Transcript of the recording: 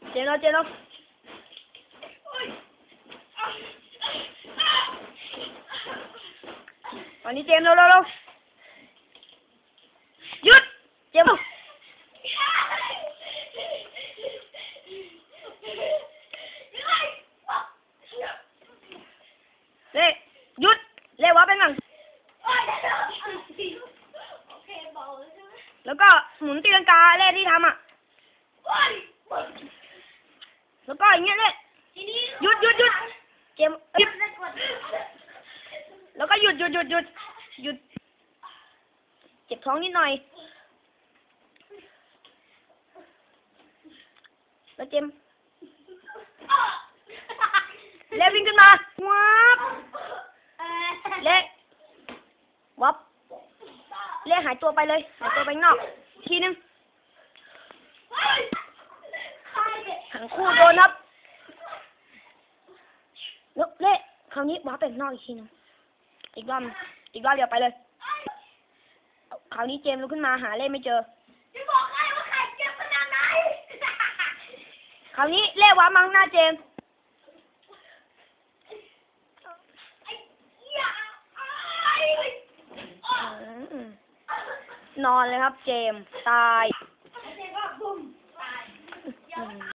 เจมส์เราตอนนี้เจมส์เราหยุดเจมส์เล่หยุดเล่วะเป็นหลังแล้วก็หมุนตีลังกาเล่ที่ทำอ่ะแล้วก็อย่างเงี้ยเล่หยุดเจมส์แล้วก็หยุดเจ็บท้องนิดหน่อยแล้วเจมส์เล่วิ่งขึ้นมาวับเล่วับเล่หายตัวไปเลยหายตัวไปนอกทีนึงทั้งคู่โดนครับเล่คราวนี้วับไปนอกอีกทีนึงอีกรอบเดียวไปเลยคราวนี้เจมส์ลุกขึ้นมาหาเล่ไม่เจอจะบอกให้ว่าใครเจ็บขนาดไหนคราวนี้เล่วับมาข้างหน้าเจมส์นอนเลยครับเจมส์ตาย